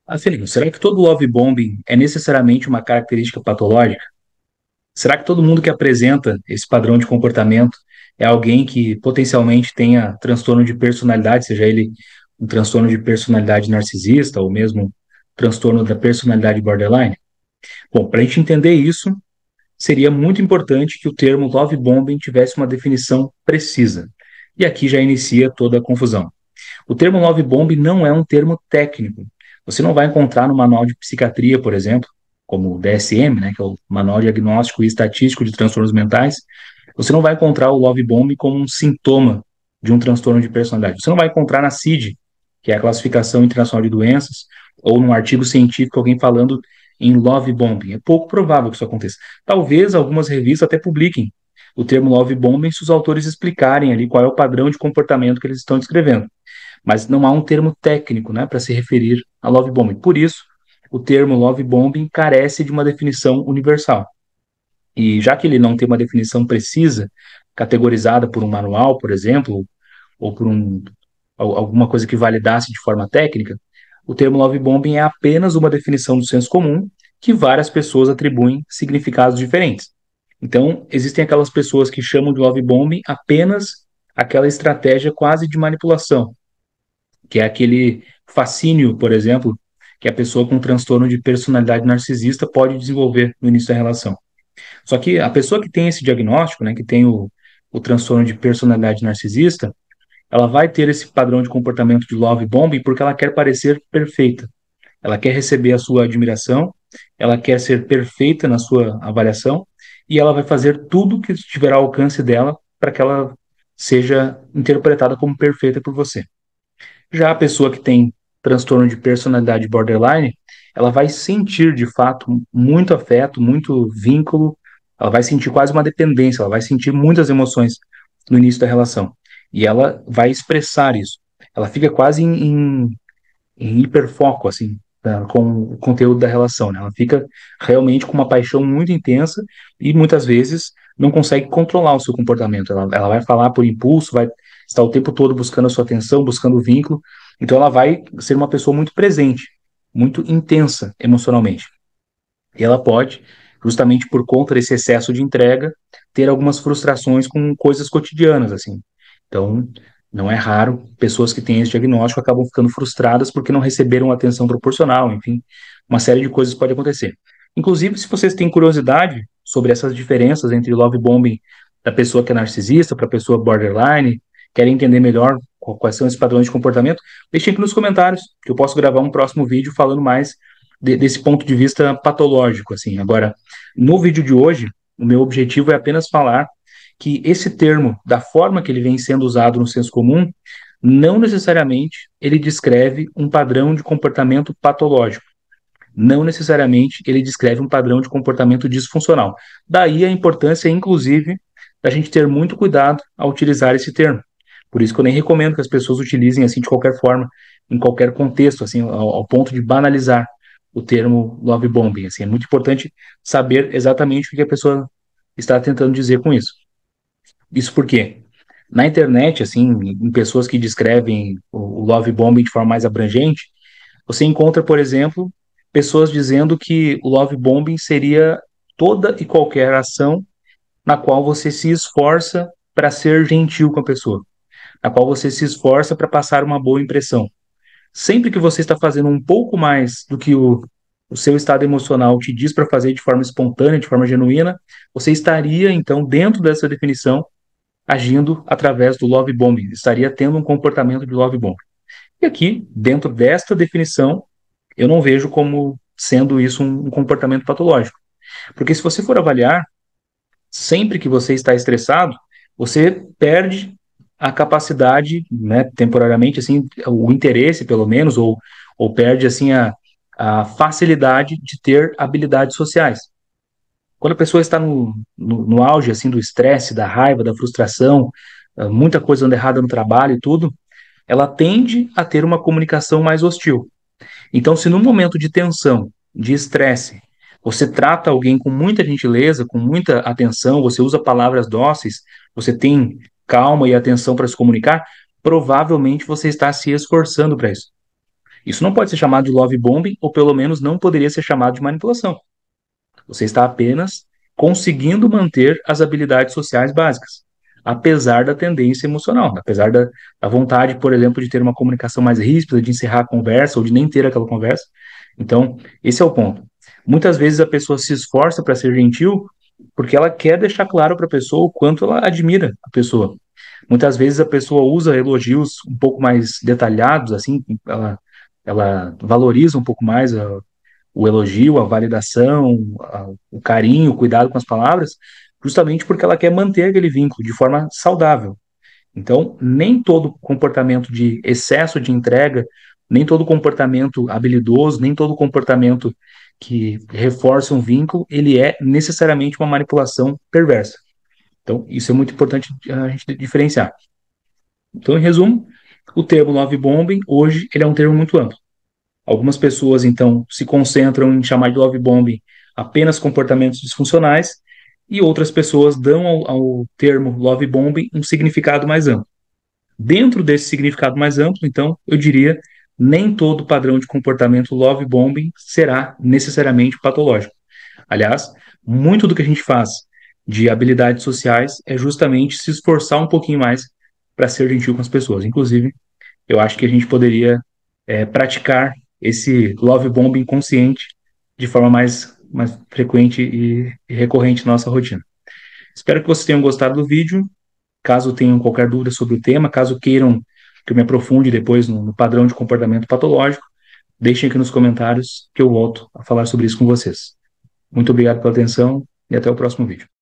Felipe, será que todo love bombing é necessariamente uma característica patológica? Será que todo mundo que apresenta esse padrão de comportamento é alguém que potencialmente tenha transtorno de personalidade, seja ele um transtorno de personalidade narcisista ou mesmo transtorno da personalidade borderline? Bom, para a gente entender isso, seria muito importante que o termo love bombing tivesse uma definição precisa. E aqui já inicia toda a confusão. O termo love bomb não é um termo técnico. Você não vai encontrar no manual de psiquiatria, por exemplo, como o DSM, né, que é o Manual Diagnóstico e Estatístico de Transtornos Mentais. Você não vai encontrar o love bomb como um sintoma de um transtorno de personalidade. Você não vai encontrar na CID, que é a Classificação Internacional de Doenças, ou num artigo científico alguém falando em love bombing. É pouco provável que isso aconteça. Talvez algumas revistas até publiquem o termo love bombing se os autores explicarem ali qual é o padrão de comportamento que eles estão descrevendo, mas não há um termo técnico, né, para se referir a love bombing. Por isso, o termo love bombing carece de uma definição universal. E já que ele não tem uma definição precisa, categorizada por um manual, por exemplo, ou por alguma coisa que validasse de forma técnica, o termo love bombing é apenas uma definição do senso comum que várias pessoas atribuem significados diferentes. Então, existem aquelas pessoas que chamam de love bombing apenas aquela estratégia quase de manipulação, que é aquele fascínio, por exemplo, que a pessoa com transtorno de personalidade narcisista pode desenvolver no início da relação. Só que a pessoa que tem esse diagnóstico, né, que tem o transtorno de personalidade narcisista, ela vai ter esse padrão de comportamento de love bombing porque ela quer parecer perfeita. Ela quer receber a sua admiração, ela quer ser perfeita na sua avaliação e ela vai fazer tudo que estiver ao alcance dela para que ela seja interpretada como perfeita por você. Já a pessoa que tem transtorno de personalidade borderline, ela vai sentir de fato muito afeto, muito vínculo, ela vai sentir quase uma dependência, ela vai sentir muitas emoções no início da relação. E ela vai expressar isso. Ela fica quase em hiperfoco, assim, com o conteúdo da relação, né? Ela fica realmente com uma paixão muito intensa e muitas vezes não consegue controlar o seu comportamento. Ela vai falar por impulso, vai estar o tempo todo buscando a sua atenção, buscando o vínculo. Então ela vai ser uma pessoa muito presente, muito intensa emocionalmente. E ela pode, justamente por conta desse excesso de entrega, ter algumas frustrações com coisas cotidianas, assim. Então, não é raro, pessoas que têm esse diagnóstico acabam ficando frustradas porque não receberam atenção proporcional, enfim, uma série de coisas pode acontecer. Inclusive, se vocês têm curiosidade sobre essas diferenças entre love bombing da pessoa que é narcisista para a pessoa borderline, querem entender melhor quais são esses padrões de comportamento, deixem aqui nos comentários, que eu posso gravar um próximo vídeo falando mais desse ponto de vista patológico, assim. Agora, no vídeo de hoje, o meu objetivo é apenas falar que esse termo, da forma que ele vem sendo usado no senso comum, não necessariamente ele descreve um padrão de comportamento patológico. Não necessariamente ele descreve um padrão de comportamento disfuncional. Daí a importância, inclusive, da gente ter muito cuidado ao utilizar esse termo. Por isso que eu nem recomendo que as pessoas utilizem assim de qualquer forma, em qualquer contexto, assim, ao ponto de banalizar o termo love bombing. Assim, é muito importante saber exatamente o que a pessoa está tentando dizer com isso. Isso porque na internet, assim, em pessoas que descrevem o love bombing de forma mais abrangente, você encontra, por exemplo, pessoas dizendo que o love bombing seria toda e qualquer ação na qual você se esforça para ser gentil com a pessoa, na qual você se esforça para passar uma boa impressão. Sempre que você está fazendo um pouco mais do que o seu estado emocional te diz para fazer de forma espontânea, de forma genuína, você estaria, então, dentro dessa definição, agindo através do love bombing, estaria tendo um comportamento de love bombing. E aqui, dentro desta definição, eu não vejo como sendo isso um comportamento patológico. Porque se você for avaliar, sempre que você está estressado, você perde a capacidade, né, temporariamente, assim, o interesse, pelo menos, ou perde, assim, a facilidade de ter habilidades sociais. Quando a pessoa está no auge, assim, do estresse, da raiva, da frustração, muita coisa anda errada no trabalho e tudo, ela tende a ter uma comunicação mais hostil. Então, se no momento de tensão, de estresse, você trata alguém com muita gentileza, com muita atenção, você usa palavras dóceis, você tem calma e atenção para se comunicar, provavelmente você está se esforçando para isso. Isso não pode ser chamado de love bombing, ou pelo menos não poderia ser chamado de manipulação. Você está apenas conseguindo manter as habilidades sociais básicas, apesar da tendência emocional, apesar da vontade, por exemplo, de ter uma comunicação mais ríspida, de encerrar a conversa ou de nem ter aquela conversa. Então, esse é o ponto. Muitas vezes a pessoa se esforça para ser gentil porque ela quer deixar claro para a pessoa o quanto ela admira a pessoa. Muitas vezes a pessoa usa elogios um pouco mais detalhados, assim, ela valoriza um pouco mais o elogio, a validação, o carinho, o cuidado com as palavras, justamente porque ela quer manter aquele vínculo de forma saudável. Então, nem todo comportamento de excesso de entrega, nem todo comportamento habilidoso, nem todo comportamento que reforça um vínculo, ele é necessariamente uma manipulação perversa. Então, isso é muito importante a gente diferenciar. Então, em resumo, o termo love bombing, hoje, ele é um termo muito amplo. Algumas pessoas, então, se concentram em chamar de love bombing apenas comportamentos disfuncionais, e outras pessoas dão ao termo love bombing um significado mais amplo. Dentro desse significado mais amplo, então, eu diria, nem todo padrão de comportamento love bombing será necessariamente patológico. Aliás, muito do que a gente faz de habilidades sociais é justamente se esforçar um pouquinho mais para ser gentil com as pessoas. Inclusive, eu acho que a gente poderia praticar esse love bombing consciente de forma mais frequente e recorrente na nossa rotina. Espero que vocês tenham gostado do vídeo. Caso tenham qualquer dúvida sobre o tema, caso queiram que eu me aprofunde depois no padrão de comportamento patológico, deixem aqui nos comentários que eu volto a falar sobre isso com vocês. Muito obrigado pela atenção e até o próximo vídeo.